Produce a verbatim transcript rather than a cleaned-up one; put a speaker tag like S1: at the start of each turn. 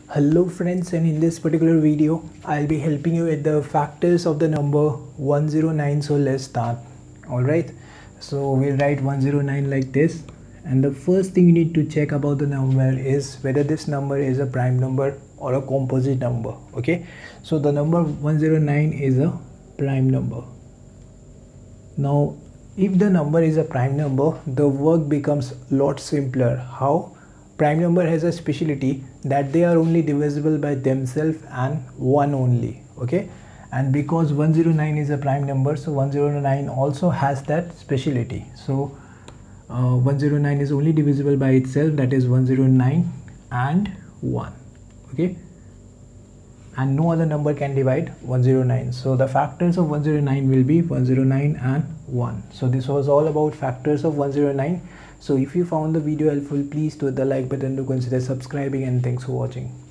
S1: Hello friends, and in this particular video I'll be helping you with the factors of the number one zero nine. So let's start. Alright, so we'll write one zero nine like this, and the first thing you need to check about the number is whether this number is a prime number or a composite number. Okay, so the number one zero nine is a prime number. Now if the number is a prime number, the work becomes a lot simpler. How? Prime number has a specialty that they are only divisible by themselves and one only. Okay, and because one zero nine is a prime number, so one zero nine also has that specialty. So uh, one zero nine is only divisible by itself, that is one zero nine and one. Okay, and no other number can divide one zero nine. So the factors of one zero nine will be one zero nine and one. So this was all about factors of one zero nine. So if you found the video helpful, please do the like button, to consider subscribing, and thanks for watching.